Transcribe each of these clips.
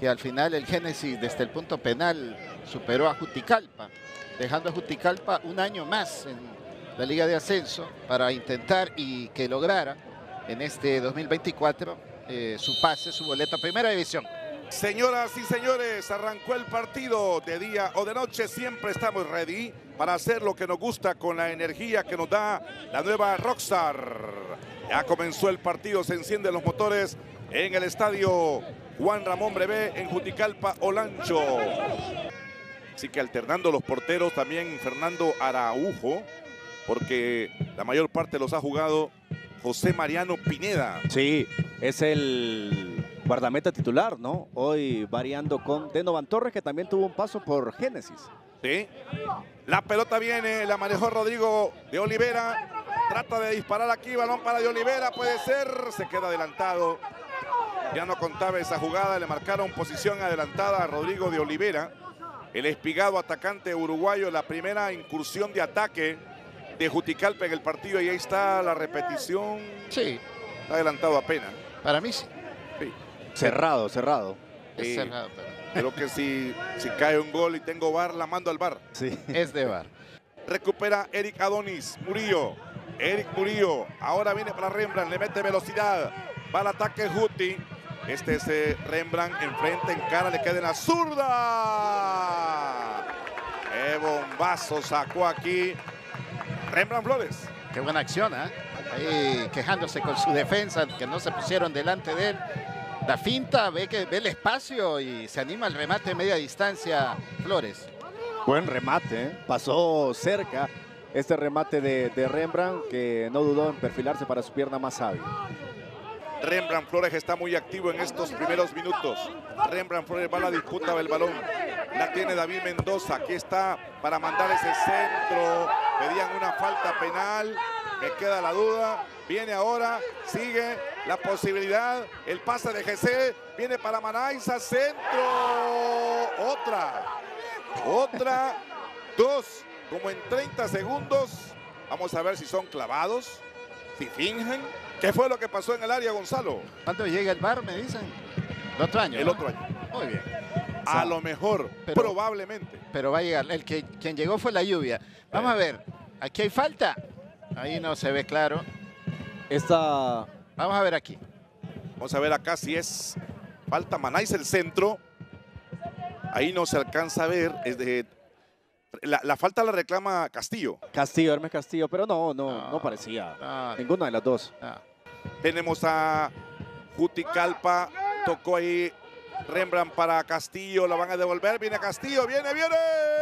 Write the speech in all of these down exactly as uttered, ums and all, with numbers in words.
que al final el Génesis desde el punto penal superó a Juticalpa, dejando a Juticalpa un año más en la Liga de Ascenso para intentar y que lograra en este dos mil veinticuatro eh, su pase, su boleto a Primera División. Señoras y señores, arrancó el partido. De día o de noche siempre estamos ready para hacer lo que nos gusta con la energía que nos da la nueva Rockstar. Ya comenzó el partido, se encienden los motores en el estadio Juan Ramón Brevé en Juticalpa, Olancho. Así que alternando los porteros también Fernando Araujo, porque la mayor parte los ha jugado José Mariano Pineda. Sí, es el guardameta titular, ¿no? Hoy variando con Denovan Torres, que también tuvo un paso por Génesis. Sí. La pelota viene, la manejó Rodrigo de Olivera. Trata de disparar aquí, balón para de Olivera, puede ser. Se queda adelantado. Ya no contaba esa jugada, le marcaron posición adelantada a Rodrigo de Olivera. El espigado atacante uruguayo, la primera incursión de ataque de Juticalpa en el partido, y ahí está la repetición. Sí. Está adelantado apenas. Para mí sí. Sí. Cerrado, cerrado. Es Sí. cerrado, pero... Creo que si, si cae un gol y tengo V A R, la mando al V A R. Sí. es de V A R. Recupera Eric Adonis, Murillo. Eric Murillo, ahora viene para Rembrandt, le mete velocidad. Va al ataque Juti. Este es eh, Rembrandt, enfrente, en cara, le queda en la zurda. ¡Qué bombazo sacó aquí Rembrandt Flores! Qué buena acción, ¿eh? Ahí quejándose con su defensa, que no se pusieron delante de él. La finta, ve que ve el espacio y se anima al remate de media distancia Flores. Buen remate, ¿eh? Pasó cerca este remate de, de Rembrandt, que no dudó en perfilarse para su pierna más hábil. Rembrandt Flores está muy activo en estos primeros minutos. Rembrandt Flores va a la disputa del balón. La tiene David Mendoza. Aquí está para mandar ese centro. Pedían una falta penal. Me queda la duda. Viene ahora. Sigue la posibilidad. El pase de G C. Viene para Manaiza. Centro. Otra. Otra. Dos. Como en treinta segundos. Vamos a ver si son clavados. Si fingen. ¿Qué fue lo que pasó en el área, Gonzalo? ¿Cuándo llega el V A R, me dicen? El otro año. El ¿no? otro año. Muy bien. A lo mejor, pero, probablemente. Pero va a llegar. El que quien llegó fue la lluvia. Vamos a ver. Aquí hay falta. Ahí no se ve claro. Esta... Vamos a ver aquí. Vamos a ver acá si es falta. Manáis el centro. Ahí no se alcanza a ver. Es de... la, la falta la reclama Castillo. Castillo, Hermes Castillo, pero no, no, No, no parecía. no. Ninguna de las dos. Ah. Tenemos a Juticalpa. Tocó ahí Rembrandt para Castillo. La van a devolver. Viene Castillo. Viene, viene.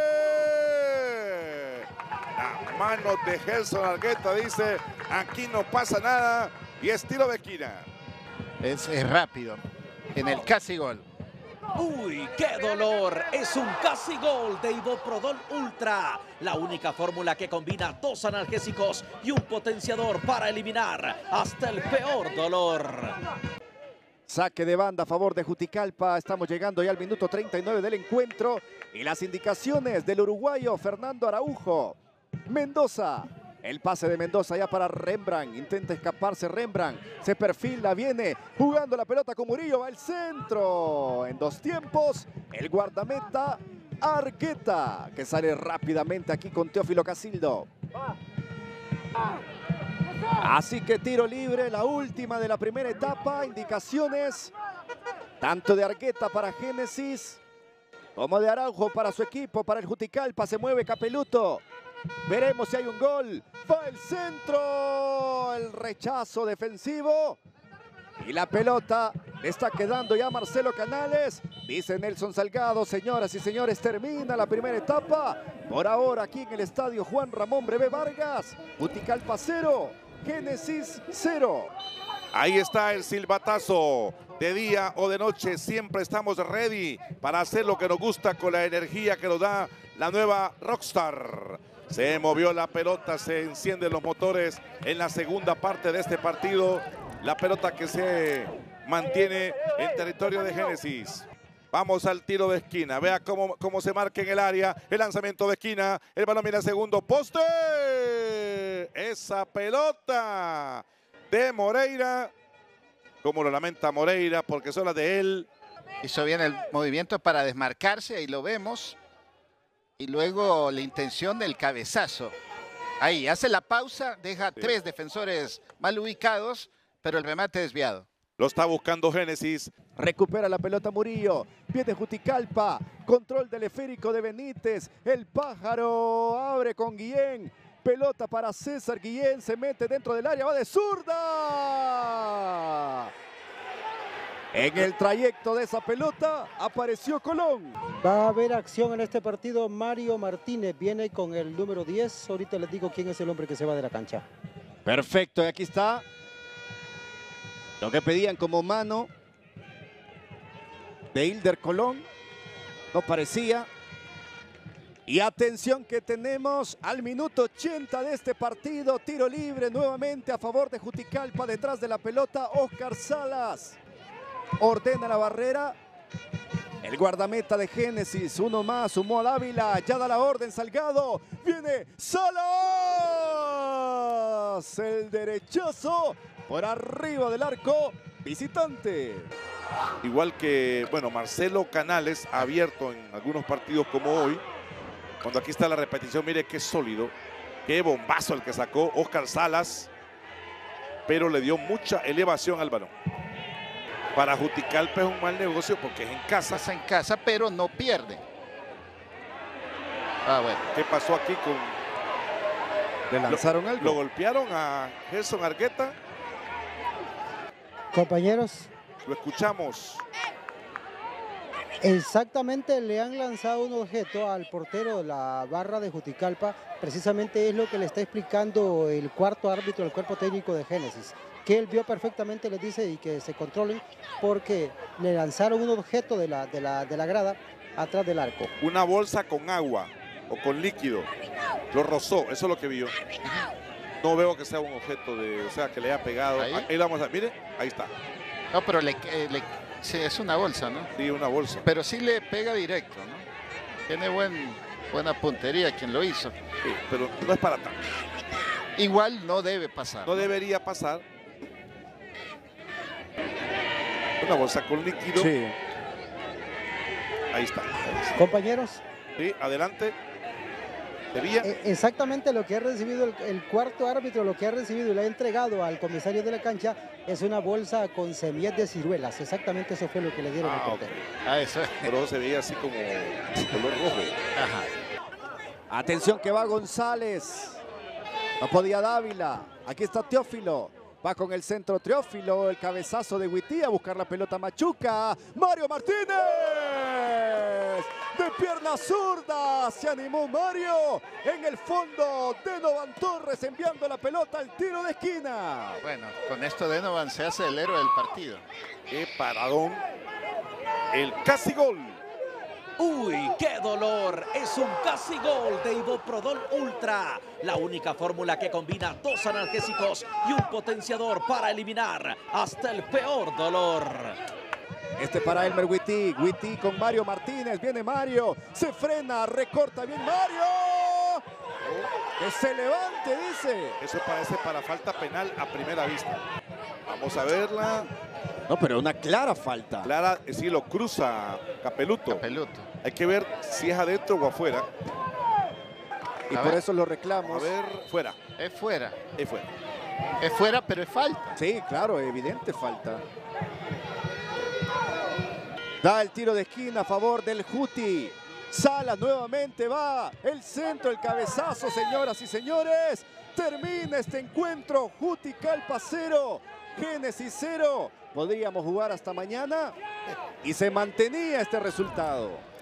La mano de Gerson Argueta dice: aquí no pasa nada. Y es tiro de esquina. Es, es rápido. En el casi gol. ¡Uy, qué dolor! Es un casi gol de Iboprodol Ultra, la única fórmula que combina dos analgésicos y un potenciador para eliminar hasta el peor dolor. Saque de banda a favor de Juticalpa. Estamos llegando ya al minuto treinta y nueve del encuentro. Y las indicaciones del uruguayo Fernando Araujo. Mendoza. El pase de Mendoza ya para Rembrandt. Intenta escaparse Rembrandt. Se perfila, viene jugando la pelota con Murillo. Va al centro. En dos tiempos, el guardameta Argueta, que sale rápidamente aquí con Teófilo Casildo. Así que tiro libre, la última de la primera etapa. Indicaciones tanto de Argueta para Génesis como de Araujo para su equipo, para el Juticalpa. Se mueve Capeluto. Veremos si hay un gol. Va el centro. El rechazo defensivo. Y la pelota le está quedando ya a Marcelo Canales. Dice Nelson Salgado: señoras y señores, termina la primera etapa. Por ahora aquí en el estadio Juan Ramón Brevé Vargas. Juticalpa cero, Génesis cero. Ahí está el silbatazo. De día o de noche siempre estamos ready para hacer lo que nos gusta con la energía que nos da la nueva Rockstar. Se movió la pelota, se encienden los motores en la segunda parte de este partido. La pelota que se mantiene en territorio de Génesis. Vamos al tiro de esquina. Vea cómo, cómo se marca en el área. El lanzamiento de esquina. El balón viene al segundo poste. Esa pelota de Moreira. Como lo lamenta Moreira, porque son las de él. Hizo bien el movimiento para desmarcarse, ahí lo vemos. Y luego la intención del cabezazo. Ahí, hace la pausa, deja sí. tres defensores mal ubicados, pero el remate desviado. Lo está buscando Génesis. Recupera la pelota Murillo. Viene Juticalpa. Control del esférico de Benítez. El pájaro abre con Guillén. Pelota para César Guillén. Se mete dentro del área. Va de zurda. En el trayecto de esa pelota apareció Colón. Va a haber acción en este partido. Mario Martínez viene con el número diez. Ahorita les digo quién es el hombre que se va de la cancha. Perfecto, y aquí está lo que pedían como mano de Hilder Colón. No parecía. Y atención que tenemos al minuto ochenta de este partido. Tiro libre nuevamente a favor de Juticalpa. Detrás de la pelota, Oscar Salas. Ordena la barrera. El guardameta de Génesis. Uno más, sumó a Dávila. Ya da la orden Salgado. Viene Salas. El derechazo por arriba del arco visitante. Igual que, bueno, Marcelo Canales ha abierto en algunos partidos como hoy. Cuando aquí está la repetición, mire qué sólido. Qué bombazo el que sacó Oscar Salas. Pero le dio mucha elevación al balón. Para Juticalpa es un mal negocio porque es en casa. Es en casa, pero no pierde. Ah, bueno. ¿Qué pasó aquí con...? ¿Le lanzaron lo, algo? ¿Lo golpearon a Gerson Argueta? Compañeros. Lo escuchamos. Exactamente, le han lanzado un objeto al portero de la barra de Juticalpa. Precisamente es lo que le está explicando el cuarto árbitro del cuerpo técnico de Génesis. Que él vio perfectamente, les dice, y que se controlen porque le lanzaron un objeto de la, de la, de la grada atrás del arco. Una bolsa con agua o con líquido. Lo rozó, eso es lo que vio. No veo que sea un objeto de, o sea, que le haya pegado. Ahí, ahí vamos a, mire, ahí está. No, pero le, eh, le, sí, es una bolsa, ¿no? Sí, una bolsa. Pero sí le pega directo, ¿no? Tiene buen, buena puntería quien lo hizo. Sí, pero no es para tanto. Igual no debe pasar. No, ¿no? debería pasar. Una bolsa con líquido. Sí. Ahí está. Compañeros. Sí, adelante. Sevilla. Exactamente lo que ha recibido el, el cuarto árbitro, lo que ha recibido y le ha entregado al comisario de la cancha es una bolsa con semillas de ciruelas. Exactamente eso fue lo que le dieron ah, al portero. Okay. Ah, eso es. Pero se veía así como color rojo. Ajá. Atención que va González. No podía Dávila. Aquí está Teófilo. Va con el centro Teófilo, el cabezazo de Huití a buscar la pelota Machuca. Mario Martínez. De pierna zurda. Se animó Mario. En el fondo, Denovan Torres enviando la pelota al tiro de esquina. Bueno, con esto Denovan se hace el héroe del partido. Qué paradón. El casi gol. ¡Uy, qué dolor! Es un casi gol de Iboprodol Ultra. La única fórmula que combina dos analgésicos y un potenciador para eliminar hasta el peor dolor. Este para Elmer Huití. Huití con Mario Martínez. Viene Mario. Se frena, recorta bien Mario. Que se levante, dice. Eso parece para falta penal a primera vista. Vamos a verla. No, pero una clara falta. Clara, sí, lo cruza Capeluto. Capeluto. Hay que ver si es adentro o afuera. Y a por ver. eso lo reclamos. A ver, fuera. Es fuera. Es fuera. Es fuera, pero es falta. Sí, claro, evidente falta. Da el tiro de esquina a favor del Juti. Salas nuevamente va. El centro, el cabezazo, señoras y señores. Termina este encuentro. Juticalpa cero. Génesis cero. Podríamos jugar hasta mañana y se mantenía este resultado.